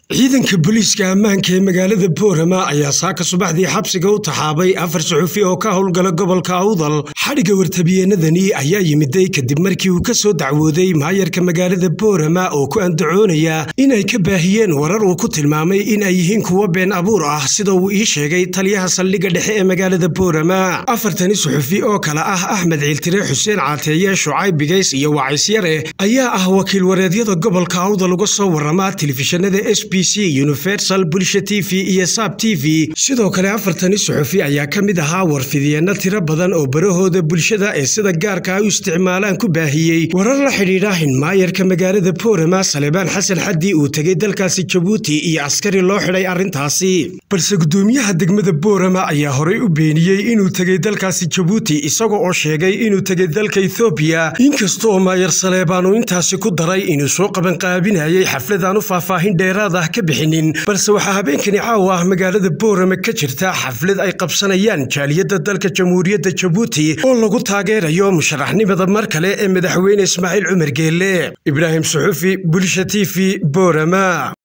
ciidanka booliiska ammaanka ee magaalada Boorama ayaa saaka subaxdii xabsiga u taxaabay 4 suxufi oo ka howlgala gobolka Awdal. Xadhiga wartabiyeenadani ayaa yimiday kadib markii uu ka soo dacwooday maayarka magaalada Boorama oo ku andacoonaya inay ka baahiyeen warar uu ku tilmaamay in ay yihiin kuwa been abuur ah sida uu ii sheegay taliyaha saldhigga dhexe ee magaalada Boorama. 4 suxufi oo kala ah Axmed Ciiltire, Xuseen Caateeye, Shucayb Bigeys iyo Wacays Yare ayaa ah wakiil wareedyada gobolka Awdal uga soo warama telefishinada Universal Bulsha TV iyo Sab TV. sidoo kale 4 suxufi ayaa ka mid ahaa warfidyeenna tiro badan oo barahooda bulshada ee sida gaarka ah u isticmaalaan ku baahiyay warar la xiriira in maayarka magaalada Boorama Salebaan Xasan Xaddi uu tagay dalkaasi Djibouti iyo askari loo xidhay arrintaasi. balse gudoomiyaha degmada Boorama ayaa horey u beeniyay inuu tagay dalkaasi Djibouti isagoo oo sheegay inuu tagay dalka Ethiopia, inkastoo maayar Salebaan uu intaasi ku daray inuu soo qaban qaabinayay xafladaan u faahfaahin dheeraad ah ka bixinin. balse waxa habeenkani caawa magaalada Boorama ka jirta xaflad ay qabsanayaan jaaliyada dalka Jamhuuriyadda Djibouti oo lagu taageerayo musharaxnimada mar kale ee madaxweyne Ismaaciil Cumar Geelle. Ibraahim Suxufi, Bulsha TV, Boorama.